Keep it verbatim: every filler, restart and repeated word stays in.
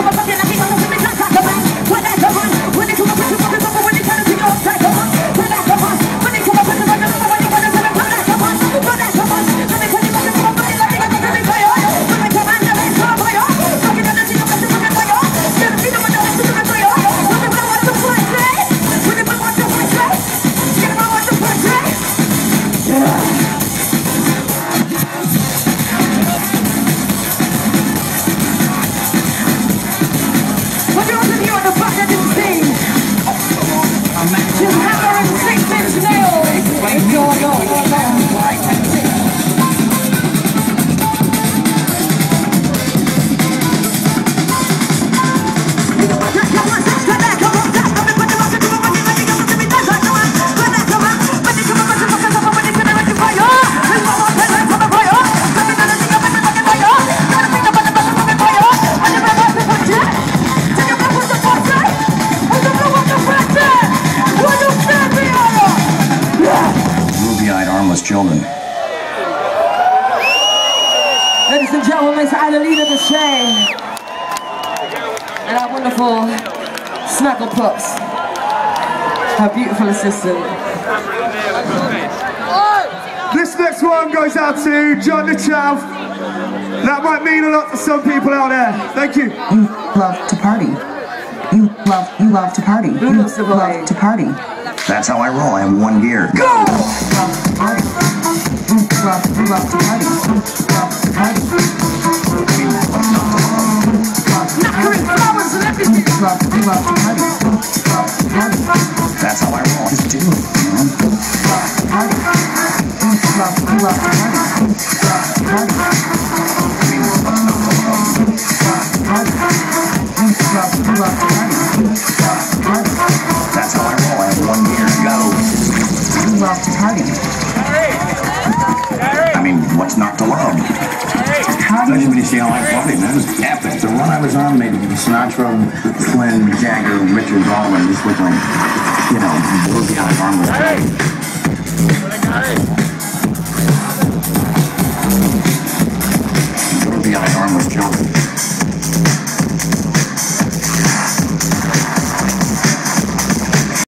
Children. Ladies and gentlemen, Miss Adelina the Shane and our wonderful Snuggle Pups, her beautiful assistant. This next one goes out to John the Chav. That might mean a lot to some people out there. Thank you. You love to party. You love, you love to party. Who you loves to party? love to party. That's how I roll. I have one gear. Go! Love to party. You love, you love to party. You love to party. Knackering flowers and everything. You love, you love to party. You love to party. That's how I roll. Just do it, you know? Love to party. You love, you love to party. You love to party. That's how I roll. I have one gear. Go. You love to party. I mean, what's not to love? Especially when you see how I party, man. It was epic. The run I was on made Sinatra, Flynn, Jagger, Richards, all of them just look like, you know, movie on arm.